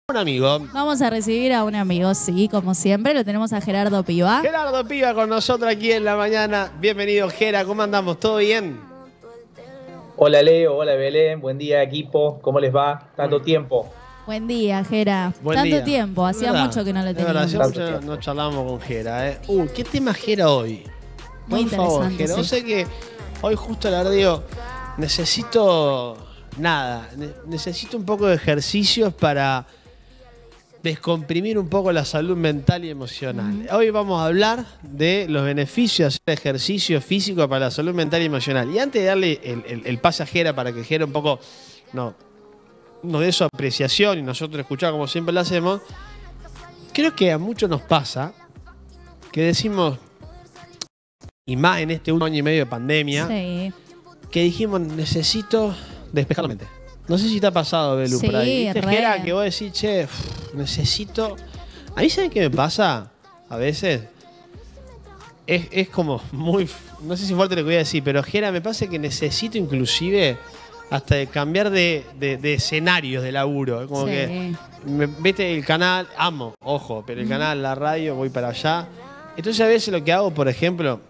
Un amigo. Vamos a recibir a un amigo, sí, como siempre. Lo tenemos a Gerardo Piva. Gerardo Piva con nosotros aquí en la mañana. Bienvenido, Gera. ¿Cómo andamos? ¿Todo bien? Hola Leo, hola Belén, buen día equipo, ¿cómo les va? Tanto tiempo. Buen día, Gera. Buen Tanto día. tiempo, hacía ¿Verdad? mucho que no lo Es verdad, teníamos. hace mucho no charlamos con Gera, ¿eh? ¿Qué tema Gera hoy? Muy Por favor, interesante, Gera. sí. Yo sé que hoy justo la verdad digo, necesito necesito un poco de ejercicios para descomprimir un poco la salud mental y emocional. Hoy vamos a hablar de los beneficios de hacer ejercicio físico para la salud mental y emocional. Y antes de darle el pase a Gera para que Gera un poco nos dé su apreciación y nosotros escuchar como siempre lo hacemos, creo que a muchos nos pasa que decimos, y más en este 1 año y medio de pandemia, Sí. que dijimos, necesito despejar la mente. No sé si te ha pasado, Belu, Sí, por ahí. ¿Viste, re. Gera, que vos decís, che, necesito... A mí, ¿saben qué me pasa? A veces es como muy... No sé si fuerte lo que voy a decir, pero Gera, me pasa que necesito inclusive hasta de cambiar de escenarios de laburo. Como Sí. que, vete el canal, amo, ojo, pero el canal, la radio, voy para allá. Entonces a veces lo que hago, por ejemplo,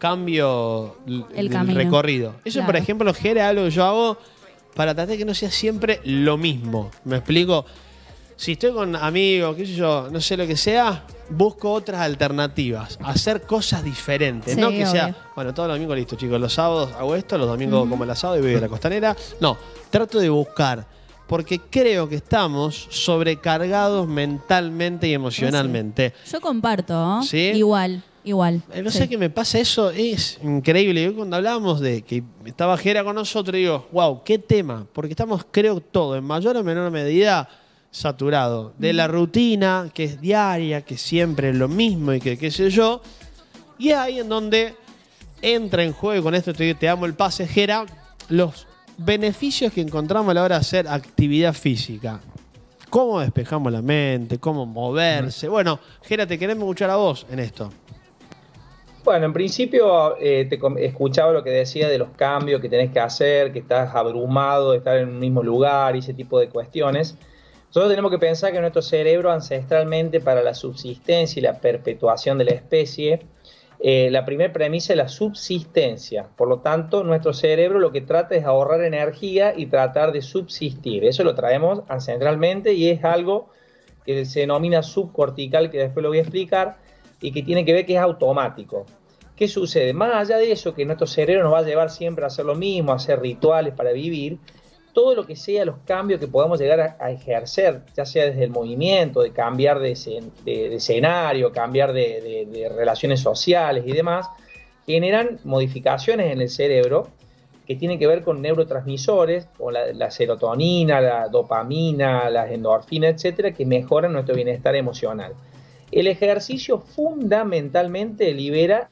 cambio el camino. recorrido. Eso, por Claro. ejemplo, Gera, es algo que yo hago para tratar de que no sea siempre lo mismo. ¿Me explico? Si estoy con amigos, qué sé yo, no sé lo que sea, busco otras alternativas, hacer cosas diferentes. Sí, No que sea, obvio. bueno, todos los domingos listo, chicos, los sábados hago esto, los domingos como el asado y voy a la costanera. No, trato de buscar, porque creo que estamos sobrecargados mentalmente y emocionalmente. Yo comparto, ¿no? ¿Sí? Igual. No Sí. sé qué me pasa, eso es increíble. Yo cuando hablábamos de que estaba Gera con nosotros, digo, wow, qué tema, porque estamos, creo, todo, en mayor o menor medida, saturado de la rutina, que es diaria, que siempre es lo mismo y que qué sé yo. Y es ahí en donde entra en juego, y con esto te damo el pase, Gera, los beneficios que encontramos a la hora de hacer actividad física. Cómo despejamos la mente, cómo moverse. Bueno, Gera, te queremos escuchar a vos en esto. Bueno, en principio escuchaba lo que decía de los cambios que tenés que hacer, que estás abrumado de estar en un mismo lugar y ese tipo de cuestiones. Nosotros tenemos que pensar que nuestro cerebro ancestralmente para la subsistencia y la perpetuación de la especie, la primera premisa es la subsistencia. Por lo tanto, nuestro cerebro lo que trata es ahorrar energía y tratar de subsistir. Eso lo traemos ancestralmente y es algo que se denomina subcortical, que después lo voy a explicar, y que tiene que ver que es automático. ¿Qué sucede? Más allá de eso, que nuestro cerebro nos va a llevar siempre a hacer lo mismo, a hacer rituales para vivir, todo lo que sea los cambios que podamos llegar a ejercer, ya sea desde el movimiento, de cambiar de escenario, cambiar de relaciones sociales y demás, generan modificaciones en el cerebro que tienen que ver con neurotransmisores, como la serotonina, la dopamina, las endorfinas, etcétera, que mejoran nuestro bienestar emocional. El ejercicio fundamentalmente libera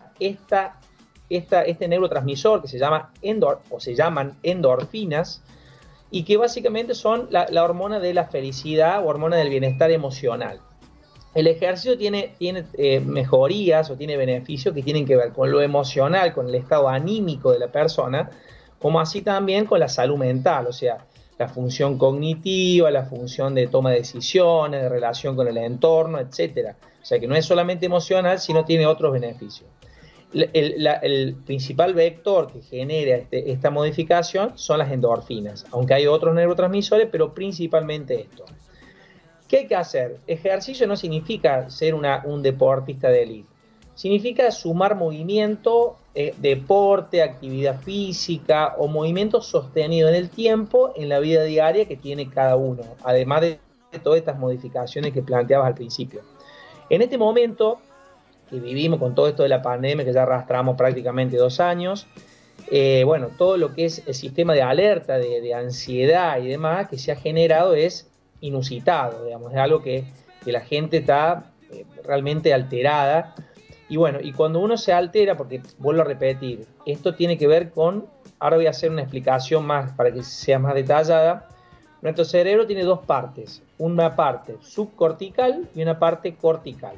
este neurotransmisor que se llaman endorfinas y que básicamente son la hormona de la felicidad o hormona del bienestar emocional. El ejercicio tiene mejorías o tiene beneficios que tienen que ver con lo emocional, con el estado anímico de la persona, como así también con la salud mental, o sea, la función cognitiva, la función de toma de decisiones, de relación con el entorno, etc. O sea que no es solamente emocional, sino tiene otros beneficios. El principal vector que genera esta modificación son las endorfinas, aunque hay otros neurotransmisores, pero principalmente esto. ¿Qué hay que hacer? Ejercicio no significa ser un deportista de élite. Significa sumar movimiento, deporte, actividad física o movimiento sostenido en el tiempo en la vida diaria que tiene cada uno, además de todas estas modificaciones que planteabas al principio. En este momento que vivimos con todo esto de la pandemia, que ya arrastramos prácticamente 2 años, bueno, todo lo que es el sistema de alerta, de ansiedad y demás que se ha generado es inusitado, digamos, es algo que la gente está realmente alterada. Y bueno, y cuando uno se altera, porque vuelvo a repetir, esto tiene que ver con, ahora voy a hacer una explicación más para que sea más detallada. Nuestro cerebro tiene 2 partes, una parte subcortical y una parte cortical.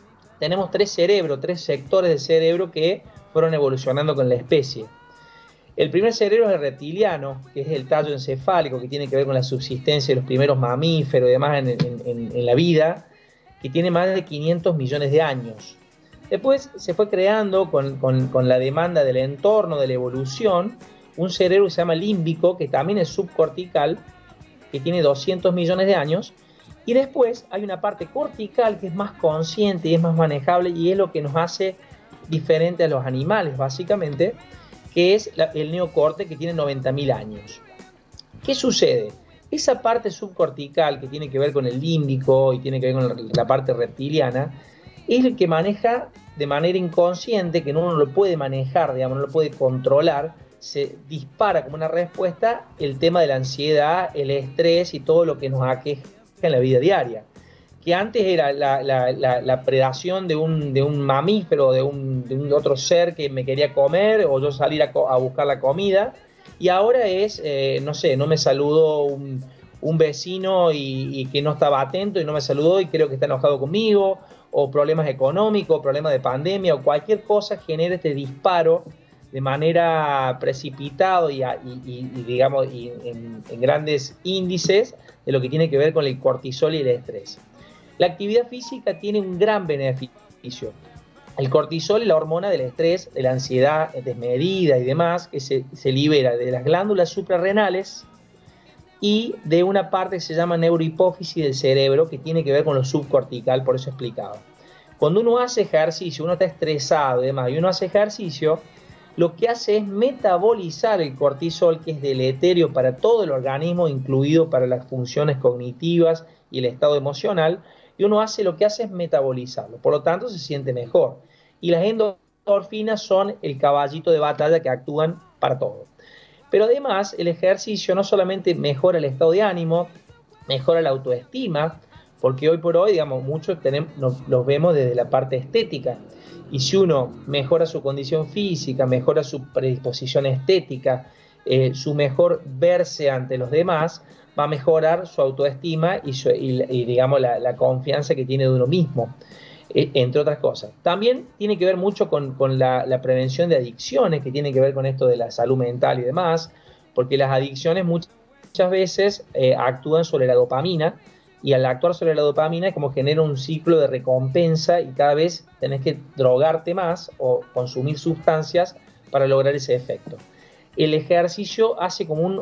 Tenemos 3 cerebros, 3 sectores del cerebro que fueron evolucionando con la especie. El primer cerebro es el reptiliano, que es el tallo encefálico, que tiene que ver con la subsistencia de los primeros mamíferos y demás en la vida, que tiene más de 500 millones de años. Después se fue creando con la demanda del entorno, de la evolución, un cerebro que se llama límbico, que también es subcortical, que tiene 200 millones de años. Y después hay una parte cortical que es más consciente y es más manejable y es lo que nos hace diferente a los animales, básicamente, que es el neocorte, que tiene 90.000 años. ¿Qué sucede? Esa parte subcortical que tiene que ver con el límbico y tiene que ver con la parte reptiliana, es el que maneja de manera inconsciente, que uno no lo puede manejar, digamos, no lo puede controlar, se dispara como una respuesta el tema de la ansiedad, el estrés y todo lo que nos aqueja en la vida diaria. Que antes era la predación de un mamífero, de un otro ser que me quería comer, o yo salir a buscar la comida, y ahora es, no sé, no me saludó un vecino y que no estaba atento y no me saludó y creo que está enojado conmigo, o problemas económicos, problemas de pandemia, o cualquier cosa genera este disparo de manera precipitada y digamos, en grandes índices de lo que tiene que ver con el cortisol y el estrés. La actividad física tiene un gran beneficio. El cortisol es la hormona del estrés, de la ansiedad desmedida y demás, que se libera de las glándulas suprarrenales y de una parte que se llama neurohipófisis del cerebro, que tiene que ver con lo subcortical, por eso explicaba. Cuando uno hace ejercicio, uno está estresado y demás, y uno hace ejercicio, lo que hace es metabolizar el cortisol, que es deleterio para todo el organismo, incluido para las funciones cognitivas y el estado emocional, y uno lo que hace es metabolizarlo, por lo tanto se siente mejor. Y las endorfinas son el caballito de batalla que actúan para todo. Pero además el ejercicio no solamente mejora el estado de ánimo, mejora la autoestima, porque hoy por hoy, digamos, muchos los vemos desde la parte estética. Y si uno mejora su condición física, mejora su predisposición estética, su mejor verse ante los demás, va a mejorar su autoestima y digamos, la confianza que tiene de uno mismo, entre otras cosas. También tiene que ver mucho con la prevención de adicciones, que tiene que ver con esto de la salud mental y demás, porque las adicciones muchas veces actúan sobre la dopamina, y al actuar sobre la dopamina es como genera un ciclo de recompensa y cada vez tenés que drogarte más o consumir sustancias para lograr ese efecto. El ejercicio hace como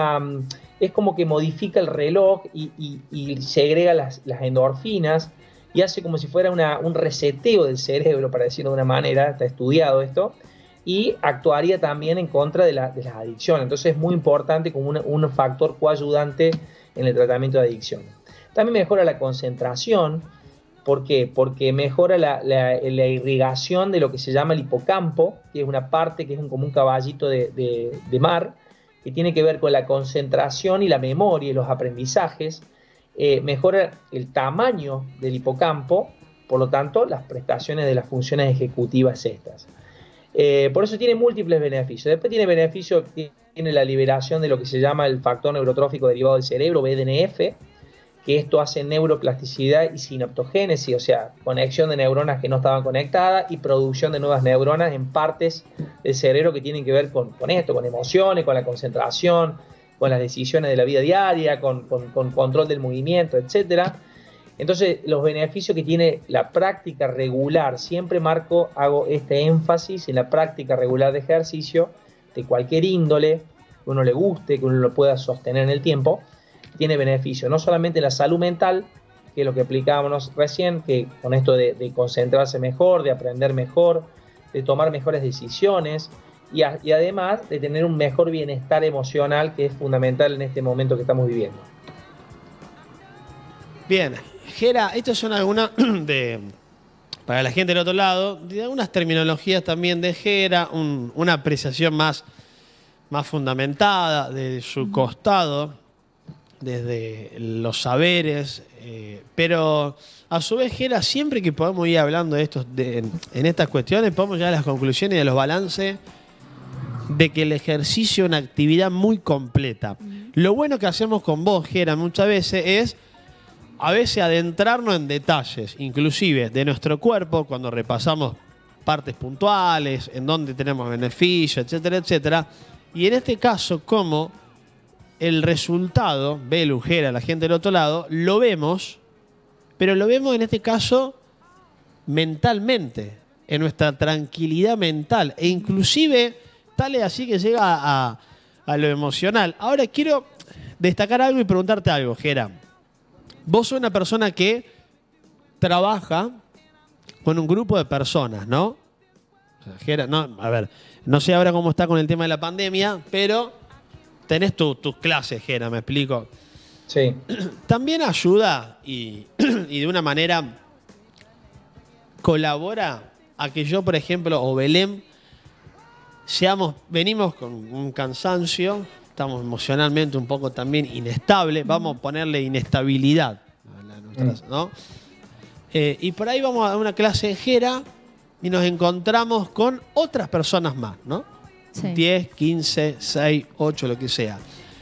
es como que modifica el reloj y segrega las endorfinas y hace como si fuera un reseteo del cerebro, para decirlo de una manera, está estudiado esto, y actuaría también en contra de las adicciones. Entonces es muy importante como un factor coayudante en el tratamiento de adicciones. También mejora la concentración. ¿Por qué? Porque mejora la irrigación de lo que se llama el hipocampo, que es una parte que es como un caballito de mar, que tiene que ver con la concentración y la memoria y los aprendizajes. Mejora el tamaño del hipocampo, por lo tanto, las prestaciones de las funciones ejecutivas estas. Por eso tiene múltiples beneficios. Después tiene beneficios, tiene la liberación de lo que se llama el factor neurotrófico derivado del cerebro, BDNF, que esto hace neuroplasticidad y sinaptogénesis, o sea, conexión de neuronas que no estaban conectadas y producción de nuevas neuronas en partes del cerebro que tienen que ver con esto, con emociones, con la concentración, con las decisiones de la vida diaria, con control del movimiento, etc. Entonces, los beneficios que tiene la práctica regular, siempre hago este énfasis en la práctica regular de ejercicio, de cualquier índole, que uno le guste, que uno lo pueda sostener en el tiempo, tiene beneficio, no solamente en la salud mental, que es lo que explicábamos recién, que con esto de concentrarse mejor, de aprender mejor, de tomar mejores decisiones y además de tener un mejor bienestar emocional, que es fundamental en este momento que estamos viviendo. Bien, Gera, estas son algunas para la gente del otro lado, de algunas terminologías también de Gera, una apreciación más fundamentada de su costado, desde los saberes, pero a su vez, Gera, siempre que podamos ir hablando de en estas cuestiones, podemos llegar a las conclusiones y a los balances de que el ejercicio es una actividad muy completa. Lo bueno que hacemos con vos, Gera, muchas veces es adentrarnos en detalles, inclusive de nuestro cuerpo, cuando repasamos partes puntuales, en donde tenemos beneficios, etcétera, etcétera. Y en este caso, como el resultado, Belu, Jera, la gente del otro lado, lo vemos, pero lo vemos en este caso mentalmente, en nuestra tranquilidad mental. E inclusive, tal es así que llega a lo emocional. Ahora quiero destacar algo y preguntarte algo, Jera. Vos sos una persona que trabaja con un grupo de personas, ¿no? O sea, Jera, no, a ver, no sé ahora cómo está con el tema de la pandemia, pero tenés tus clases, Jera, ¿me explico? Sí. También ayuda y de una manera colabora a que yo, por ejemplo, o Belén, venimos con un cansancio, estamos emocionalmente un poco también inestables, vamos a ponerle inestabilidad a nuestras, ¿no? Y por ahí vamos a una clase de Jera y nos encontramos con otras personas más, ¿no? Sí. 10, 15, 6, 8, lo que sea.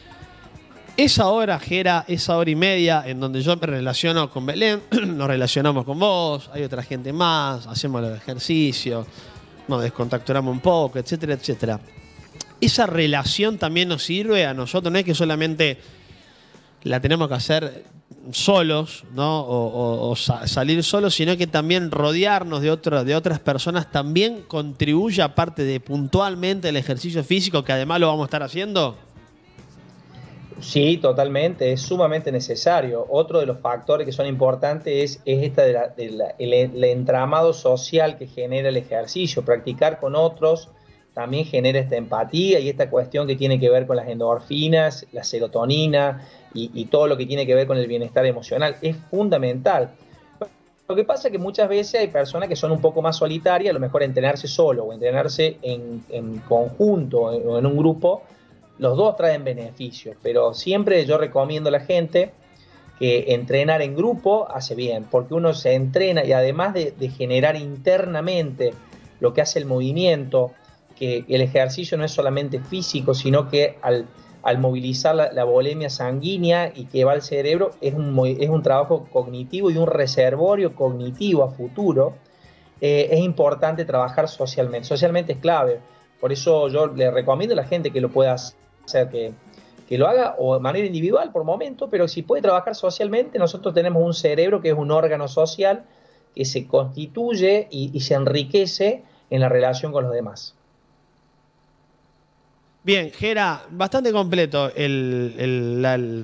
Esa hora, Jera, esa hora y media en donde yo me relaciono con Belén, nos relacionamos con vos, hay otra gente más, hacemos los ejercicios, nos descontacturamos un poco, etcétera, etcétera. Esa relación también nos sirve a nosotros, no es que solamente la tenemos que hacer solos, ¿no? O salir solos, sino que también rodearnos de otras personas también contribuye, aparte de puntualmente el ejercicio físico, que además lo vamos a estar haciendo. Sí, totalmente, es sumamente necesario. Otro de los factores que son importantes es esta el entramado social que genera el ejercicio. Practicar con otros también genera esta empatía y esta cuestión que tiene que ver con las endorfinas, la serotonina y todo lo que tiene que ver con el bienestar emocional. Es fundamental. Lo que pasa es que muchas veces hay personas que son un poco más solitarias, a lo mejor entrenarse solo o entrenarse en conjunto o en un grupo. Los dos traen beneficios, pero siempre yo recomiendo a la gente que entrenar en grupo hace bien, porque uno se entrena y además de generar internamente lo que hace el movimiento, que el ejercicio no es solamente físico, sino que al movilizar la volemia sanguínea y que va al cerebro, es un trabajo cognitivo y un reservorio cognitivo a futuro. Es importante trabajar socialmente. Socialmente es clave. Por eso yo le recomiendo a la gente que lo pueda hacer, que lo haga o de manera individual por momento, pero si puede trabajar socialmente, nosotros tenemos un cerebro que es un órgano social que se constituye y se enriquece en la relación con los demás. Bien, Jera, bastante completo el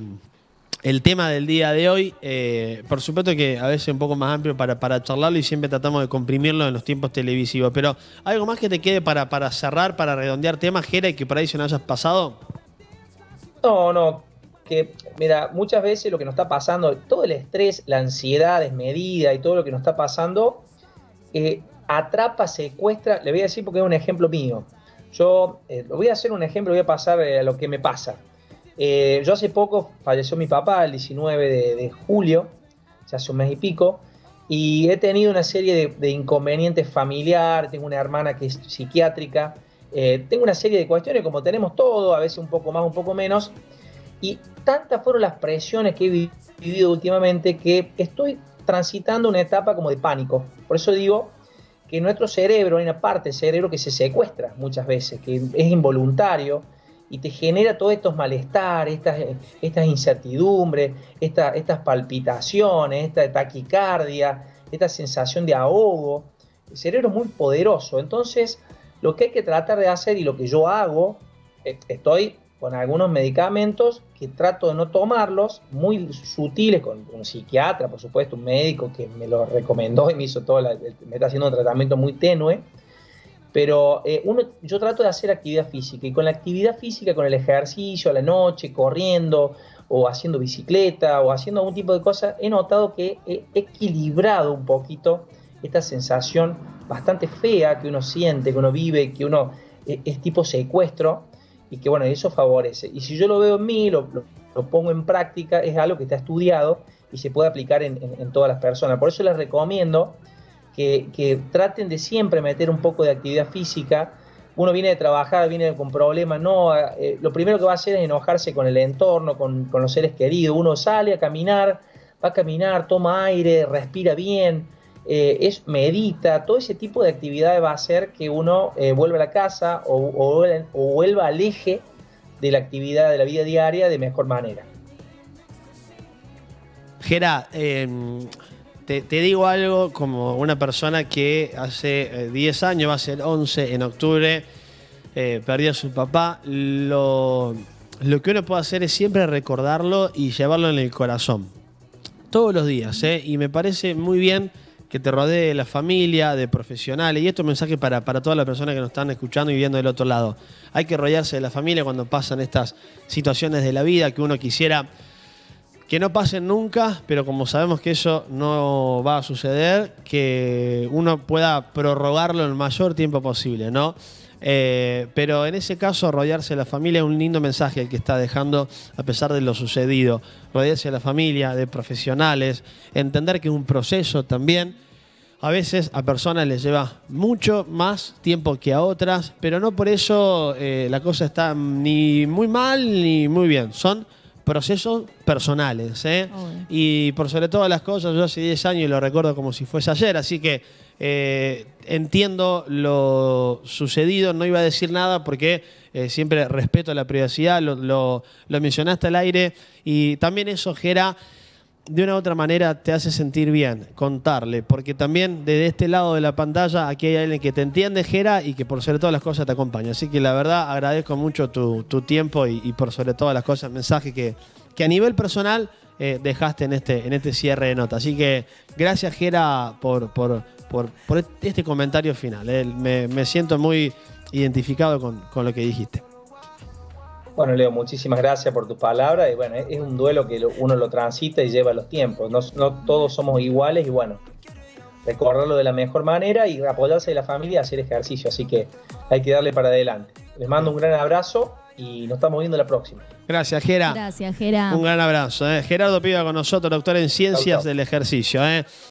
tema del día de hoy. Por supuesto que a veces es un poco más amplio para charlarlo y siempre tratamos de comprimirlo en los tiempos televisivos. Pero, ¿algo más que te quede para cerrar, para redondear temas, Jera, y que por ahí se nos hayas pasado? No, que mira, muchas veces lo que nos está pasando, todo el estrés, la ansiedad desmedida y todo lo que nos está pasando, atrapa, secuestra. Le voy a decir porque es un ejemplo mío. Yo lo voy a hacer un ejemplo, voy a pasar a lo que me pasa. Yo hace poco falleció mi papá, el 19 de julio, ya hace un mes y pico, y he tenido una serie de inconvenientes familiares. Tengo una hermana que es psiquiátrica, tengo una serie de cuestiones como tenemos todo, a veces un poco más, un poco menos, y tantas fueron las presiones que he vivido últimamente que estoy transitando una etapa como de pánico. Por eso digo que nuestro cerebro, hay una parte del cerebro que se secuestra muchas veces, que es involuntario y te genera todos estos malestares, estas incertidumbres, estas palpitaciones, esta taquicardia, esta sensación de ahogo. El cerebro es muy poderoso, entonces lo que hay que tratar de hacer y lo que yo hago, estoy con algunos medicamentos que trato de no tomarlos, muy sutiles, con un psiquiatra, por supuesto, un médico que me lo recomendó y me hizo me está haciendo un tratamiento muy tenue, pero yo trato de hacer actividad física, y con la actividad física, con el ejercicio a la noche, corriendo, o haciendo bicicleta, o haciendo algún tipo de cosas, he notado que he equilibrado un poquito esta sensación bastante fea que uno siente, que uno vive, que uno es tipo secuestro, y que bueno, eso favorece. Y si yo lo veo en mí, lo pongo en práctica, es algo que está estudiado y se puede aplicar en todas las personas. Por eso les recomiendo que traten de siempre meter un poco de actividad física. Uno viene de trabajar, viene con problemas, no, lo primero que va a hacer es enojarse con el entorno, con los seres queridos. Uno sale a caminar, va a caminar, toma aire, respira bien, medita, todo ese tipo de actividades va a hacer que uno vuelva a la casa o vuelva al eje de la actividad de la vida diaria de mejor manera. Gera, te digo algo como una persona que hace 10 años, va a ser 11 en octubre, perdió a su papá. Lo que uno puede hacer es siempre recordarlo y llevarlo en el corazón. Todos los días, y me parece muy bien que te rodee de la familia, de profesionales. Y esto es un mensaje para todas las personas que nos están escuchando y viendo del otro lado. Hay que rodearse de la familia cuando pasan estas situaciones de la vida que uno quisiera que no pasen nunca, pero como sabemos que eso no va a suceder, que uno pueda prorrogarlo el mayor tiempo posible, ¿no? Pero en ese caso, rodearse de la familia es un lindo mensaje el que está dejando a pesar de lo sucedido. Rodearse de la familia, de profesionales, entender que es un proceso también. A veces a personas les lleva mucho más tiempo que a otras, pero no por eso la cosa está ni muy mal ni muy bien. Son procesos personales, y por sobre todas las cosas, yo hace 10 años y lo recuerdo como si fuese ayer, así que entiendo lo sucedido, no iba a decir nada porque siempre respeto la privacidad, lo mencionaste al aire, y también eso, Gera, de una u otra manera te hace sentir bien contarle, porque también desde este lado de la pantalla aquí hay alguien que te entiende, Gera, y que por sobre todas las cosas te acompaña. Así que la verdad agradezco mucho tu tiempo y por sobre todas las cosas el mensaje que a nivel personal dejaste en este cierre de nota. Así que gracias, Gera, por este comentario final. Me siento muy identificado con lo que dijiste. Bueno, Leo, muchísimas gracias por tus palabras. Y bueno, es un duelo que uno lo transita y lleva los tiempos. No todos somos iguales y bueno, recordarlo de la mejor manera y apoyarse de la familia y hacer ejercicio. Así que hay que darle para adelante. Les mando un gran abrazo y nos estamos viendo la próxima. Gracias, Gera. Gracias, Gera. Un gran abrazo. Gerardo Piva con nosotros, doctor en Ciencias del Ejercicio.